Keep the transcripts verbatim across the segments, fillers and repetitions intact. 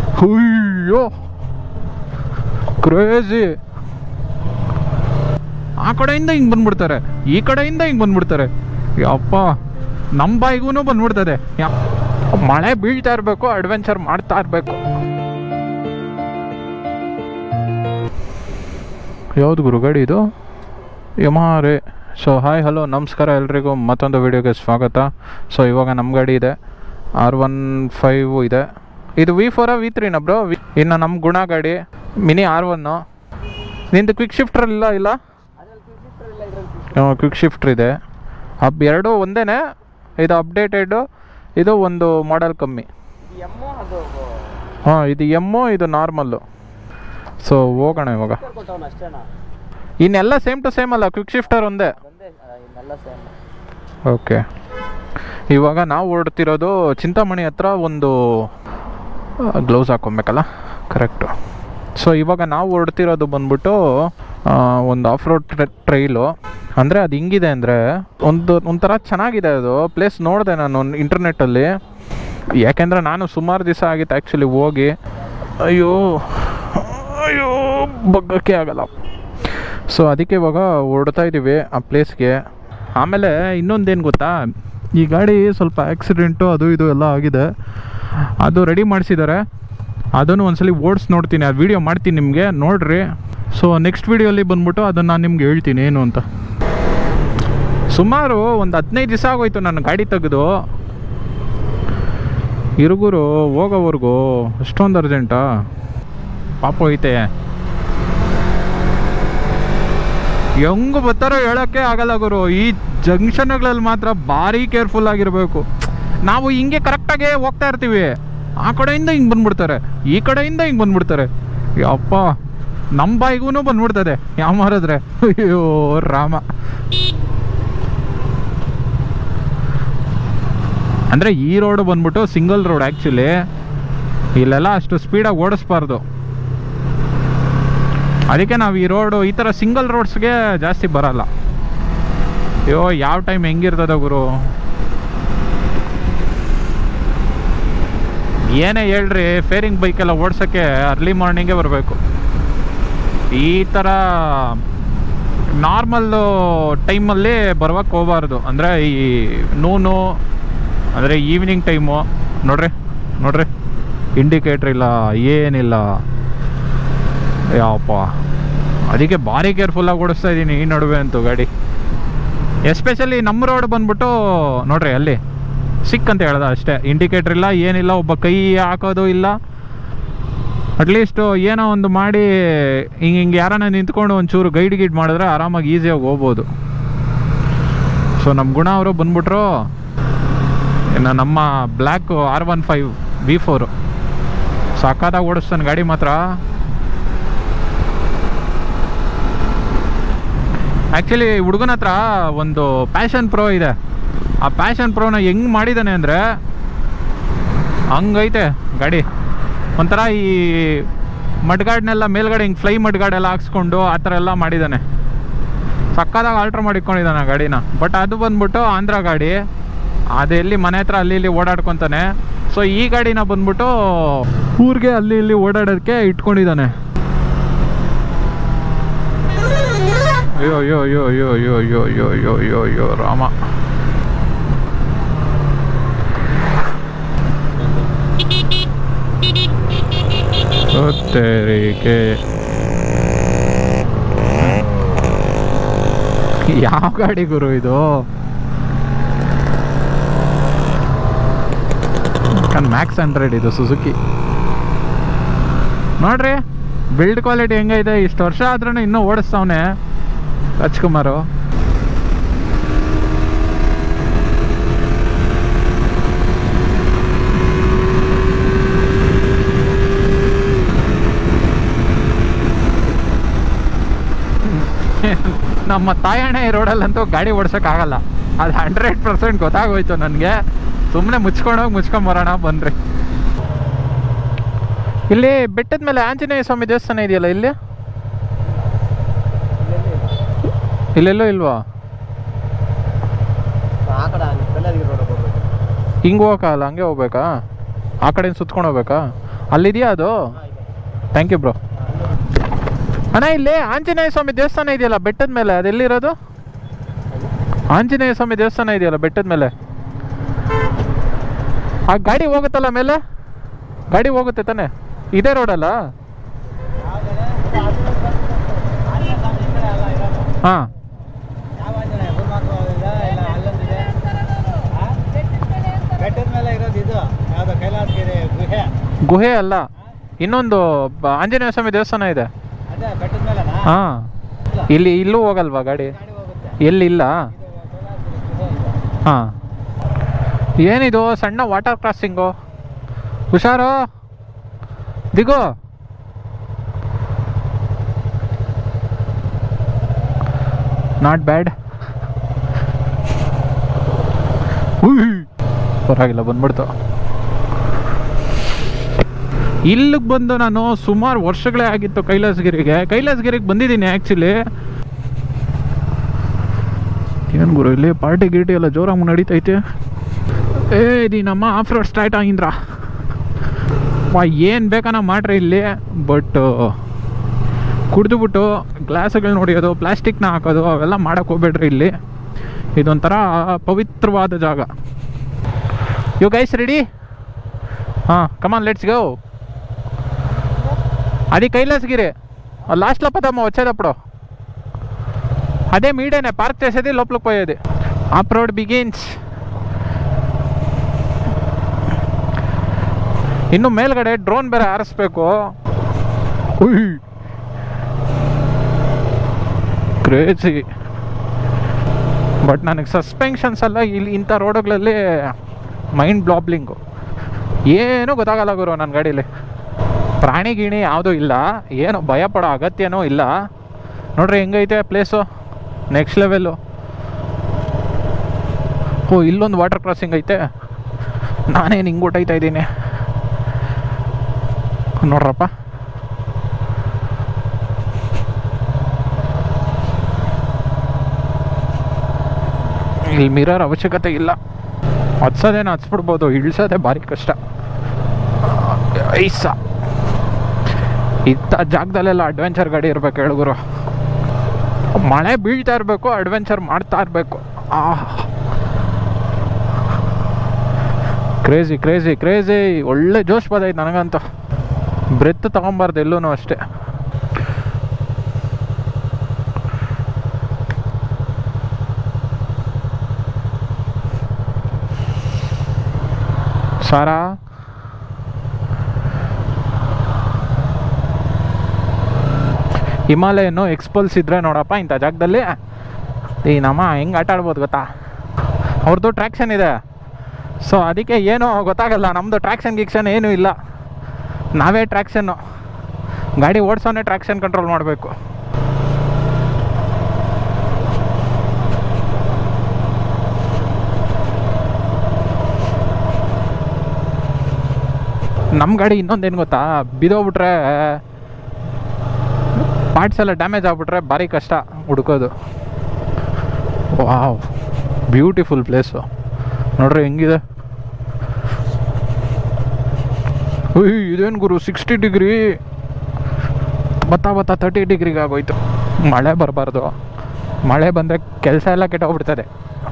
ಅಯ್ಯೋ ಕ್ರೇಜಿ. ಆ ಕಡೆಯಿಂದ ಹಿಂಗೆ ಬಂದ್ಬಿಡ್ತಾರೆ, ಈ ಕಡೆಯಿಂದ ಹಿಂಗೆ ಬಂದ್ಬಿಡ್ತಾರೆ. ಯಪ್ಪ ನಮ್ಮ ಬಾಯಿಗೂ ಬಂದ್ಬಿಡ್ತದೆ. ಮಳೆ ಬೀಳ್ತಾ ಇರಬೇಕು, ಅಡ್ವೆಂಚರ್ ಮಾಡ್ತಾ ಇರಬೇಕು. ಯಾವುದು ಗುರು ಗಾಡಿ ಇದು? ಯಮಹಾರೆ. ಸೊ ಹಾಯ್ ಹಲೋ ನಮಸ್ಕಾರ ಎಲ್ರಿಗೂ, ಮತ್ತೊಂದು ವಿಡಿಯೋಗೆ ಸ್ವಾಗತ. ಸೊ ಇವಾಗ ನಮ್ಮ ಗಾಡಿ ಇದೆ, ಆರ್ ಒನ್ ಫೈವ್ ಇದೆ. ಇದು ವಿ ಫೋರ ವಿ ತ್ರೀನ ಬ್ರೋ? ಇನ್ನು ನಮ್ಮ ಗುಣ ಗಾಡಿ ಮಿನಿ ಆರ್ ಒನ್ನು. ನಿಂದು ಕ್ವಿಕ್ ಶಿಫ್ಟರ್ ಇಲ್ಲ ಇಲ್ಲ ಕ್ವಿಕ್ ಶಿಫ್ಟ್ರ್ ಇದೆ. ಅಪ್ ಎರಡೂ ಒಂದೇ. ಇದು ಅಪ್ಡೇಟೆಡು, ಇದು ಒಂದು ಮಾಡೆಲ್ ಕಮ್ಮಿ. ಹಾಂ ಇದು ಎಮ್ಮು, ಇದು ನಾರ್ಮಲ್ಲು. ಸೊ ಹೋಗೋಣ ಇವಾಗ. ಇನ್ನೆಲ್ಲ ಸೇಮ್ ಟು ಸೇಮ್ ಅಲ್ಲ, ಕ್ವಿಕ್ ಶಿಫ್ಟರ್ ಒಂದೇ. ಓಕೆ, ಇವಾಗ ನಾವು ಹೊರಡ್ತಿರೋದು ಚಿಂತಾಮಣಿ ಹತ್ರ. ಒಂದು ಗ್ಲೌಸ್ ಹಾಕೊಬೇಕಲ್ಲ, ಕರೆಕ್ಟು. ಸೊ ಇವಾಗ ನಾವು ಹೊರಡ್ತಿರೋದು ಬಂದ್ಬಿಟ್ಟು ಒಂದು ಆಫ್ ರೋಡ್ ಟ್ರೈಲು. ಅಂದರೆ ಅದು ಹಿಂಗಿದೆ ಅಂದರೆ ಒಂದು ಒಂಥರ ಚೆನ್ನಾಗಿದೆ ಅದು ಪ್ಲೇಸ್. ನೋಡಿದೆ ನಾನು ಇಂಟರ್ನೆಟ್ಟಲ್ಲಿ, ಯಾಕೆಂದರೆ ನಾನು ಸುಮಾರು ದಿವಸ ಆಗಿತ್ತು ಆ್ಯಕ್ಚುಲಿ ಹೋಗಿ. ಅಯ್ಯೋ ಅಯ್ಯೋ ಬಗ್ಗಕ್ಕೆ ಆಗಲ್ಲ. ಸೊ ಅದಕ್ಕೆ ಇವಾಗ ಹೊರಡ್ತಾ ಇದ್ದೀವಿ ಆ ಪ್ಲೇಸ್ಗೆ. ಆಮೇಲೆ ಇನ್ನೊಂದೇನು ಗೊತ್ತಾ, ಈ ಗಾಡಿ ಸ್ವಲ್ಪ ಆಕ್ಸಿಡೆಂಟು ಅದು ಇದು ಎಲ್ಲ ಆಗಿದೆ. ಅದು ರೆಡಿ ಮಾಡಿಸಿದ್ದಾರೆ, ಅದನ್ನು ಒಂದ್ಸಲಿ ಓಡಿಸಿ ನೋಡ್ತೀನಿ. ಆ ವಿಡಿಯೋ ಮಾಡ್ತೀನಿ ನಿಮಗೆ, ನೋಡ್ರಿ. ಸೊ ನೆಕ್ಸ್ಟ್ ವಿಡಿಯೋಲಿ ಬಂದ್ಬಿಟ್ಟು ಅದನ್ನು ನಾನು ನಿಮ್ಗೆ ಹೇಳ್ತೀನಿ ಏನು ಅಂತ. ಸುಮಾರು ಒಂದು ಹದಿನೈದು ದಿವಸ ಆಗೋಯ್ತು ನನ್ನ ಗಾಡಿ ತೆಗೆದು. ಇರುಗುರು ಹೋಗೋವರೆಗೂ ಅಷ್ಟೊಂದು ಅರ್ಜೆಂಟಾ? ಪಾಪ ಐತೆ. ಹೆಂಗೆ ಬರ್ತಾರೋ ಹೇಳೋಕ್ಕೆ ಆಗಲ್ಲ ಗುರು. ಈ ಜಂಕ್ಷನ್ಗಳಲ್ಲಿ ಮಾತ್ರ ಭಾರಿ ಕೇರ್ಫುಲ್ ಆಗಿರಬೇಕು. ನಾವು ಹಿಂಗೆ ಕರೆಕ್ಟಾಗಿ ಹೋಗ್ತಾ ಇರ್ತೀವಿ, ಆ ಕಡೆಯಿಂದ ಹಿಂಗೆ ಬಂದ್ಬಿಡ್ತಾರೆ, ಈ ಕಡೆಯಿಂದ ಹಿಂಗೆ ಬಂದ್ಬಿಡ್ತಾರೆ. ಯಪ್ಪ ನಮ್ಮ ಬಾಯಿಗೂ ಬಂದ್ಬಿಡ್ತದೆ ಯಾವ ಮಾರಿದ್ರೆ. ಅಯ್ಯೋ ರಾಮ. ಅಂದರೆ ಈ ರೋಡು ಬಂದ್ಬಿಟ್ಟು ಸಿಂಗಲ್ ರೋಡ್ ಆ್ಯಕ್ಚುಲಿ. ಇಲ್ಲೆಲ್ಲ ಅಷ್ಟು ಸ್ಪೀಡಾಗಿ ಓಡಿಸ್ಬಾರ್ದು. ಅದಕ್ಕೆ ನಾವು ಈ ರೋಡು ಈ ಥರ ಸಿಂಗಲ್ ರೋಡ್ಸ್ಗೆ ಜಾಸ್ತಿ ಬರಲ್ಲ. ಅಯ್ಯೋ ಯಾವ ಟೈಮ್ ಹೆಂಗಿರ್ತದ ಗುರು. ಏನೇ ಹೇಳ್ರಿ, ಫೇರಿಂಗ್ ಬೈಕೆಲ್ಲ ಓಡ್ಸೋಕ್ಕೆ ಅರ್ಲಿ ಮಾರ್ನಿಂಗೇ ಬರಬೇಕು. ಈ ಥರ ನಾರ್ಮಲ್ಲು ಟೈಮಲ್ಲಿ ಬರೋಕ್ಕೆ ಹೋಗಬಾರ್ದು. ಅಂದರೆ ಈ ನೂನು ಅಂದರೆ ಈವ್ನಿಂಗ್ ಟೈಮು. ನೋಡ್ರಿ ನೋಡ್ರಿ ಇಂಡಿಕೇಟ್ರ್ ಇಲ್ಲ, ಏನಿಲ್ಲ. ಯಾವಪ್ಪ, ಅದಕ್ಕೆ ಭಾರಿ ಕೇರ್ಫುಲ್ಲಾಗಿ ಓಡಿಸ್ತಾ ಇದ್ದೀನಿ ಈ ನಡುವೆ ಅಂತೂ ಗಾಡಿ. ಎಸ್ಪೆಷಲಿ ನಮ್ಮ ರೋಡ್ ಬಂದ್ಬಿಟ್ಟು ನೋಡ್ರಿ, ಅಲ್ಲಿ ಸಿಕ್ ಅಂತ ಹೇಳ್ದ ಅಷ್ಟೇ, ಇಂಡಿಕೇಟ್ರ್ ಇಲ್ಲ, ಏನಿಲ್ಲ. ಒಬ್ಬ ಕೈ ಹಾಕೋದು ಇಲ್ಲ. ಅಟ್ಲೀಸ್ಟು ಏನೋ ಒಂದು ಮಾಡಿ ಹಿಂಗೆ ಹಿಂಗೆ ಯಾರನ್ನ ನಿಂತ್ಕೊಂಡು ಒಂಚೂರು ಗೈಡ್ ಗೈಡ್ ಮಾಡಿದ್ರೆ ಆರಾಮಾಗಿ ಈಸಿಯಾಗಿ ಹೋಗ್ಬೋದು. ಸೊ ನಮ್ಮ ಗುಣ ಅವರು ಬಂದ್ಬಿಟ್ರು. ಇನ್ನು ನಮ್ಮ black R one five V four ಸಕ್ಕತ್ತಾಗಿ ಓಡಿಸ್ತಾನೆ ಗಾಡಿ ಮಾತ್ರ. ಆ್ಯಕ್ಚುಲಿ ಹುಡುಗನ ಹತ್ರ ಒಂದು ಪ್ಯಾಷನ್ ಪ್ರೋ ಇದೆ. ಆ ಪ್ಯಾಷನ್ ಪ್ರೋನ ಹೆಂಗೆ ಮಾಡಿದ್ದಾನೆ ಅಂದರೆ ಹಂಗೈತೆ ಗಾಡಿ. ಒಂಥರ ಈ ಮಡ್ಗಾಡ್ನೆಲ್ಲ ಮೇಲ್ಗಡೆ ಹಿಂಗೆ ಫ್ಲೈ ಮಡ್ಗಾಡೆಲ್ಲ ಹಾಕ್ಸ್ಕೊಂಡು ಆ ಥರ ಎಲ್ಲ ಮಾಡಿದ್ದಾನೆ. ಸಕ್ಕತ್ತಾಗಿ ಆಲ್ಟ್ರ್ ಮಾಡಿಕೊಂಡಿದ್ದಾನೆ ಗಾಡಿನ. ಬಟ್ ಅದು ಬಂದ್ಬಿಟ್ಟು ಆಂಧ್ರ ಗಾಡಿ, ಅದು ಎಲ್ಲಿ ಮನೆ ಹತ್ರ ಅಲ್ಲಿ ಇಲ್ಲಿ ಓಡಾಡ್ಕೊತಾನೆ. ಸೊ ಈ ಗಾಡಿನ ಬಂದ್ಬಿಟ್ಟು ಊರಿಗೆ ಅಲ್ಲಿ ಇಲ್ಲಿ ಓಡಾಡೋದಕ್ಕೆ ಇಟ್ಕೊಂಡಿದ್ದಾನೆ. ಅಯ್ಯೋ ಅಯ್ಯೋ ಅಯ್ಯೋ ಅಯ್ಯೋ ಅಯ್ಯೋ ಅಯ್ಯೋ ಅಯ್ಯೋ ಅಯ್ಯೋ ಅಯ್ಯೋ ಅಯ್ಯೋ ರಾಮ. ತೆರಿಗೆ ಯಾವ ಗಾಡಿ ಗುರು ಇದು? ಮ್ಯಾಕ್ಸ್ ಹಂಡ್ರೆಡ್ ಇದು ಸುಜುಕಿ. ನೋಡ್ರಿ ಬಿಲ್ಡ್ ಕ್ವಾಲಿಟಿ ಹೆಂಗೈತೆ. ಇಷ್ಟು ವರ್ಷ ಆದ್ರೂ ಇನ್ನೂ ಓಡಿಸ್ತಾವನೆ ರಾಜ್ಕುಮಾರು. ನಮ್ಮ ತಾಯಣೆ ರೋಡಲ್ಲಂತೂ ಗಾಡಿ ಓಡ್ಸೋಕ್ಕಾಗಲ್ಲ, ಅದು ಹಂಡ್ರೆಡ್ ಪರ್ಸೆಂಟ್ ಗೊತ್ತಾಗೋಯ್ತು ನನಗೆ. ಸುಮ್ಮನೆ ಮುಚ್ಕೊಂಡೋಗಿ ಮುಚ್ಕೊಂಬರೋಣ ಬನ್ರಿ. ಇಲ್ಲಿ ಬೆಟ್ಟದ ಮೇಲೆ ಆಂಜನೇಯ ಸ್ವಾಮಿ ದೇವಸ್ಥಾನ ಇದೆಯಲ್ಲ, ಇಲ್ಲಿ ಇಲ್ಲೆಲ್ಲೋ ಇಲ್ವಾ? ಹಿಂಗೆ ಹೋಗಕ್ಕಲ್ಲ, ಹಂಗೆ ಹೋಗ್ಬೇಕಾ? ಆ ಕಡೆಯಿಂದ ಸುತ್ಕೊಂಡು ಹೋಗ್ಬೇಕಾ? ಅಲ್ಲಿದೆಯಾ ಅದು? Thank you bro. ಅಣ್ಣ ಇಲ್ಲಿ ಆಂಜನೇಯ ಸ್ವಾಮಿ ದೇವಸ್ಥಾನ ಇದೆಯಲ್ಲ ಬೆಟ್ಟದ ಮೇಲೆ, ಅದೆಲ್ಲಿರೋದು? ಆಂಜನೇಯ ಸ್ವಾಮಿ ದೇವಸ್ಥಾನ ಇದೆಯಲ್ಲ ಬೆಟ್ಟದ ಮೇಲೆ, ಆ ಗಾಡಿ ಹೋಗುತ್ತಲ್ಲ ಮೇಲೆ, ಗಾಡಿ ಹೋಗುತ್ತೆ ತಾನೆ ಇದೇ ರೋಡಲ್ಲ? ಹಾಂ ಗುಹೆ ಅಲ್ಲ, ಇನ್ನೊಂದು ಆಂಜನೇಯ ಸ್ವಾಮಿ ದೇವಸ್ಥಾನ ಇದೆ. ಹಾಂ ಇಲ್ಲಿ ಇಲ್ಲೂ ಹೋಗಲ್ವಾ ಗಾಡಿ? ಎಲ್ಲಿಲ್ಲ? ಹಾಂ ಏನಿದು ಸಣ್ಣ ವಾಟರ್ ಕ್ರಾಸಿಂಗು? ಹುಷಾರು ದಿಗೋ. ನಾಟ್ ಬ್ಯಾಡ್, ಪರವಾಗಿಲ್ಲ ಬಂದ್ಬಿಡ್ತು. ಇಲ್ಲಿಗೆ ಬಂದು ನಾನು ಸುಮಾರು ವರ್ಷಗಳೇ ಆಗಿತ್ತು ಕೈಲಾಸಗಿರಿಗೆ. ಕೈಲಾಸಗಿರಿಗೆ ಬಂದಿದ್ದೀನಿ ಆ್ಯಕ್ಚುಲಿ. ಏನು ಗುರು ಇಲ್ಲಿ ಪಾರ್ಟಿ ಗೀಟಿ ಎಲ್ಲ ಜೋರಾಗಿ ನಡೀತೈತೆ. ಏ ಇದು ನಮ್ಮ ಆಫ್ ರೋಡ್ ಸ್ಟಾರ್ಟ್ ಆಗಿಂದ್ರ ವಾ, ಏನು ಬೇಕಾನ ಮಾಡ್ರಿ ಇಲ್ಲಿ. ಬಟ್ ಕುಡಿದುಬಿಟ್ಟು ಗ್ಲಾಸ್ಗಳು ನೋಡಿಯೋದು, ಪ್ಲಾಸ್ಟಿಕ್ನ ಹಾಕೋದು ಅವೆಲ್ಲ ಮಾಡೋಕ್ಕೆ ಹೋಗ್ಬೇಡ್ರಿ ಇಲ್ಲಿ. ಇದೊಂಥರ ಪವಿತ್ರವಾದ ಜಾಗ. You guys ready? ಹಾಂ ಕಮಾನ್ ಲೆಟ್ಸ್ ಗೋ. అది కైలాసగిరి లాస్ట్లో పదమ్మా వచ్చేటప్పుడు. అదే మీడేనే పార్క్ చేసేది, లోపలికి పోయేది. Off road begins. ಇನ್ನು ಮೇಲ್ಗಡೆ ಡ್ರೋನ್ ಬೇರೆ ಹಾರಿಸ್ಬೇಕು. ಕ್ರೇಜಿ. ಬಟ್ ನನಗೆ ಸಸ್ಪೆನ್ಷನ್ಸ್ ಎಲ್ಲ ಇಲ್ಲಿ ಇಂಥ ರೋಡುಗಳಲ್ಲಿ ಮೈಂಡ್ ಬ್ಲಾಬ್ಲಿಂಗು. ಏನೂ ಗೊತ್ತಾಗಲ್ಲ ಗುರು ನನ್ನ ಗಾಡೀಲಿ. ಪ್ರಾಣಿ ಗಿಣಿ ಯಾವುದೂ ಇಲ್ಲ, ಏನು ಭಯ ಪಡೋ ಅಗತ್ಯನೂ ಇಲ್ಲ. ನೋಡ್ರಿ ಹೆಂಗೈತೆ ಪ್ಲೇಸು, ನೆಕ್ಸ್ಟ್ ಲೆವೆಲ್ಲು. ಓ ಇಲ್ಲೊಂದು ವಾಟರ್ ಕ್ರಾಸಿಂಗ್ ಐತೆ, ನಾನೇನು ಹಿಂಗೆ ಊಟೈತಾ ಇದ್ದೀನಿ ನೋಡ್ರಪ್ಪ. ಇಲ್ಲಿ ಮಿರರ್ ಅವಶ್ಯಕತೆ ಇಲ್ಲ. ಹತ್ಸೋದೇನು ಹತ್ಸ್ಬಿಡ್ಬೋದು, ಇಳಿಸೋದೇ ಭಾರಿ ಕಷ್ಟ. ಐಸ ಇಂಥ ಜಾಗದಲ್ಲೆಲ್ಲ ಅಡ್ವೆಂಚರ್ ಗಾಡಿ ಇರಬೇಕು ಹೇಳುಗುರು. ಮಳೆ ಬೀಳ್ತಾ ಇರಬೇಕು, ಅಡ್ವೆಂಚರ್ ಮಾಡ್ತಾ ಇರಬೇಕು. ಆ ಕ್ರೇಜಿ ಕ್ರೇಜಿ ಕ್ರೇಜಿ. ಒಳ್ಳೆ ಜೋಶ್ ಬದೈತೆ ನನಗಂತೂ. ಬ್ರೆತ್ ತಗೊಂಬಾರ್ದು ಎಲ್ಲೂ ಅಷ್ಟೇ. ಸಾರಾ ಹಿಮಾಲಯನು ಎಕ್ಸ್ಪಲ್ಸ್ ಇದ್ರೆ ನೋಡಪ್ಪ ಇಂಥ ಜಾಗದಲ್ಲಿ ಈ ನಮ್ಮ ಹೆಂಗೆ ಆಟ ಆಡ್ಬೋದು ಗೊತ್ತಾ. ಅವ್ರದ್ದು ಟ್ರ್ಯಾಕ್ಷನ್ ಇದೆ, ಸೊ ಅದಕ್ಕೆ ಏನೂ ಗೊತ್ತಾಗಲ್ಲ. ನಮ್ಮದು ಟ್ರ್ಯಾಕ್ಷನ್ ಗಿಕ್ಷನ್ ಏನೂ ಇಲ್ಲ, ನಾವೇ ಟ್ರ್ಯಾಕ್ಷನ್ನು. ಗಾಡಿ ಓಡಿಸೋನೇ ಟ್ರ್ಯಾಕ್ಷನ್ ಕಂಟ್ರೋಲ್ ಮಾಡಬೇಕು. ನಮ್ಮ ಗಾಡಿ ಇನ್ನೊಂದೇನು ಗೊತ್ತಾ, ಬಿದ್ದೋಗ್ಬಿಟ್ರೆ, ಪಾರ್ಟ್ಸ್ ಎಲ್ಲ ಡ್ಯಾಮೇಜ್ ಆಗಿಬಿಟ್ರೆ ಭಾರಿ ಕಷ್ಟ ಹುಡ್ಕೋದು. ವಾವ್ ಬ್ಯೂಟಿಫುಲ್ ಪ್ಲೇಸು ನೋಡ್ರಿ ಹೆಂಗಿದೆ. ಉಯ್ ಇದೇನು ಗುರು ಸಿಕ್ಸ್ಟಿ ಡಿಗ್ರಿ, ಬತ್ತಾ ಬತ್ತಾ ತರ್ಟಿ ಡಿಗ್ರಿಗೆ ಆಗೋಯ್ತು. ಮಳೆ ಬರಬಾರ್ದು, ಮಳೆ ಬಂದರೆ ಕೆಲಸ ಎಲ್ಲ ಕೆಟ್ಟೋಗ್ಬಿಡ್ತದೆ.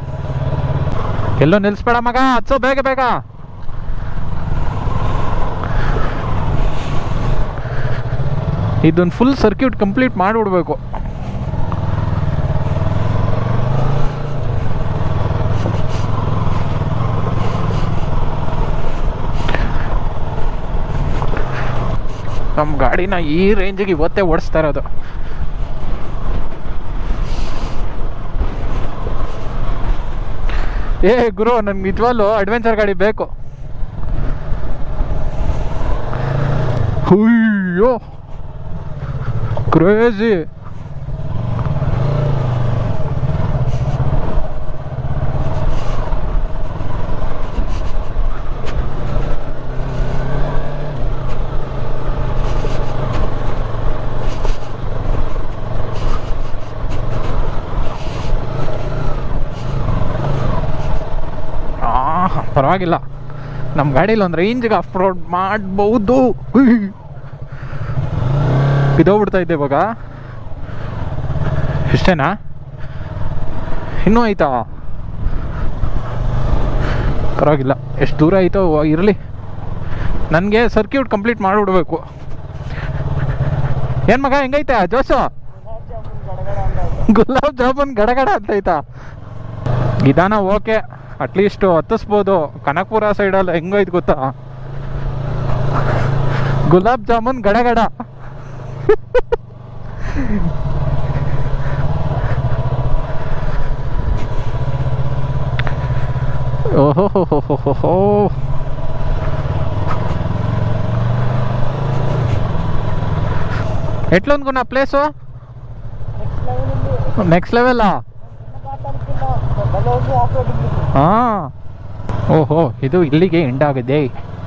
ಎಲ್ಲೋ ನಿಲ್ಲಿಸ್ಬೇಡ ಮಗ, ಹತ್ಸೋ ಬೇಗ ಬೇಗ. ಇದೊಂದು ಫುಲ್ ಸರ್ಕ್ಯೂಟ್ ಕಂಪ್ಲೀಟ್ ಮಾಡಿಬಿಡ್ಬೇಕು. ನಮ್ಮ ಗಾಡಿನ ಈ ರೇಂಜಿಗೆ ಇವತ್ತೇ ಓಡಿಸ್ತಾ ಇರೋದು. ಏ ಗುರು ನನ್ಗೆ ನಿಜವಾಗ್ಲೂ ಅಡ್ವೆಂಚರ್ ಗಾಡಿ ಬೇಕು. ಅಯ್ಯೋ ಕ್ರೇಜಿ. ಪರವಾಗಿಲ್ಲ, ನಮ್ಮ ಗಾಡೀಲಿ ಒಂದು ರೇಂಜ್ಗೆ ಆಫ್ ರೋಡ್ ಮಾಡ್ಬೋದು. ಬಿದ್ದೋಗ್ಬಿಡ್ತಾ ಇದ್ದೆ ಇವಾಗ. ಇಷ್ಟೇನಾ? ಇನ್ನೂ ಆಯ್ತಾ? ಪರವಾಗಿಲ್ಲ, ಎಷ್ಟು ದೂರ ಆಯಿತೋ ಇರಲಿ. ನನಗೆ ಸರ್ಕ್ಯೂಟ್ ಕಂಪ್ಲೀಟ್ ಮಾಡಿಬಿಡ್ಬೇಕು. ಏನು ಮಗ ಹೆಂಗೈತೆ ಜೋಸು? ಗುಲಾಬ್ ಜಾಮೂನ್ ಗಡಗಡ ಅಂತೈತಾ? ನಿಧಾನ ಓಕೆ, ಅಟ್ಲೀಸ್ಟು ಹತ್ತಿಸ್ಬೋದು. ಕನಕಪುರ ಸೈಡಲ್ಲಿ ಹೆಂಗೈತೆ ಗೊತ್ತಾ, ಗುಲಾಬ್ ಜಾಮೂನ್ ಗಡಗಡ. ಓಹೋ ಹೋ ಹೋ ಹೋ ಹೋ. ఎట్లనుకున్నా ప్లేసు? నెక్స్ట్ లెవెలా? ಓಹೋ, ಇದು ಇಲ್ಲಿಗೆ ಎಂಡ್ ಆಗಿದೆ.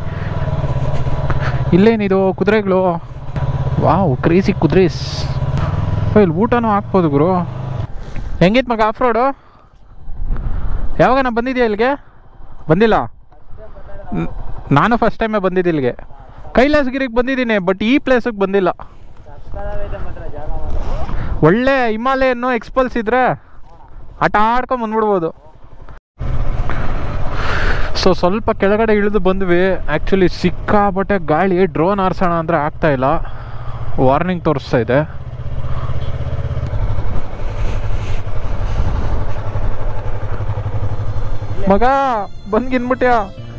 ಇಲ್ಲೇನಿದು ಕುದುರೆಗಳು? ವಾವ್, ಕ್ರೇಜಿ ಕುದುರೆಸ್. ಇಲ್ಲಿ ಊಟನೂ ಹಾಕ್ಬೋದು ಗುರು. ಹೆಂಗಿತ್ತು ಮಗ ಆಫ್ ರೋಡು? ಯಾವಾಗ ನಾನು ಬಂದಿದ್ಯಾ ಇಲ್ಲಿಗೆ? ಬಂದಿಲ್ಲ. ನಾನು ಫಸ್ಟ್ ಟೈಮೇ ಬಂದಿದ್ದೆ ಇಲ್ಲಿಗೆ. ಕೈಲಾಸಗಿರಿಗೆ ಬಂದಿದ್ದೀನಿ, ಬಟ್ ಈ ಪ್ಲೇಸಿಗೆ ಬಂದಿಲ್ಲ. ಒಳ್ಳೆ ಹಿಮಾಲಯನ್ನು ಎಕ್ಸ್ಪಲ್ಸ್ ಇದ್ರೆ ಆಟ ಆಡ್ಕೊಂಡು ಬಂದ್ಬಿಡ್ಬೋದು. ಸೊ ಸ್ವಲ್ಪ ಕೆಳಗಡೆ ಇಳಿದು ಬಂದ್ವಿ. ಆ್ಯಕ್ಚುಲಿ ಸಿಕ್ಕಾಬಟ್ಟೆ ಗಾಳಿ, ಡ್ರೋನ್ ಹಾರಿಸೋಣ ಅಂದರೆ ಆಗ್ತಾಯಿಲ್ಲ, ವಾರ್ನಿಂಗ್ ತೋರಿಸ್ತಾ ಇದೆ. ಮಗ ಬಂದ್ಗಿನ್ಬಿಟ್ಯಾ?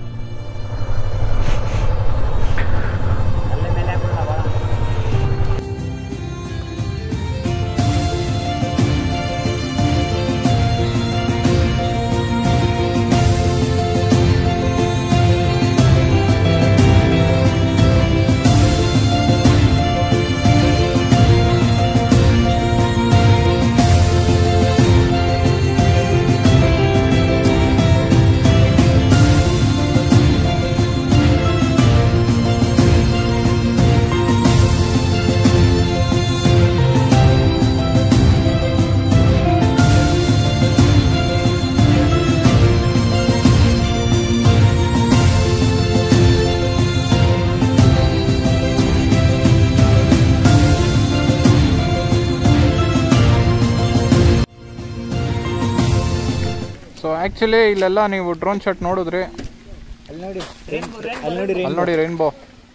ಸೊ ಆ್ಯಕ್ಚುಲಿ ಇಲ್ಲೆಲ್ಲ ನೀವು ಡ್ರೋನ್ ಶಾಟ್ ನೋಡಿದ್ರಿ. ಅಲ್ಲಿ ನೋಡಿ ಅಲ್ಲಿ ನೋಡಿ ರೈನ್ಬೋ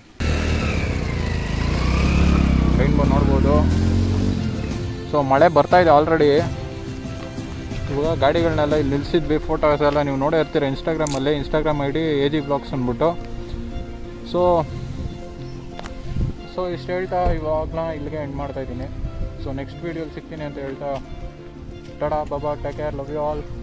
ರೈನ್ಬೋ ನೋಡ್ಬೋದು. ಸೊ ಮಳೆ ಬರ್ತಾ ಇದೆ ಆಲ್ರೆಡಿ. ಇವಾಗ ಗಾಡಿಗಳನ್ನೆಲ್ಲ ಇಲ್ಲಿ ನಿಲ್ಲಿಸಿದ್ವಿ. ಫೋಟೋಸ್ ಎಲ್ಲ ನೀವು ನೋಡೇ ಇರ್ತೀರ ಇನ್ಸ್ಟಾಗ್ರಾಮಲ್ಲಿ. Instagram I D A G blogs ಅಂದ್ಬಿಟ್ಟು. ಸೊ ಸೊ ಇಷ್ಟು ಹೇಳ್ತಾ ಇವಾಗಲ ಇಲ್ಲಿಗೆ ಎಂಡ್ ಮಾಡ್ತಾಯಿದ್ದೀನಿ. ಸೊ ನೆಕ್ಸ್ಟ್ ವೀಡಿಯೋಲಿ ಸಿಗ್ತೀನಿ ಅಂತ ಹೇಳ್ತಾ ಟಾಟಾ ಬಾಬಾ, take care, love you all.